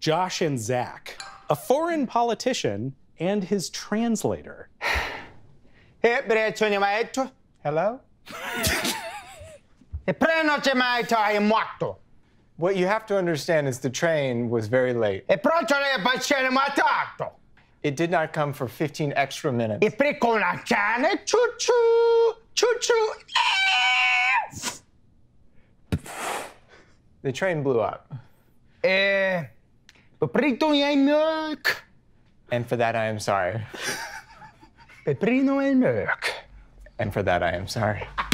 Josh and Zach, a foreign politician and his translator. Hello? What you have to understand is the train was very late. It did not come for 15 extra minutes. The train blew up. And for that, I am sorry. And for that, I am sorry.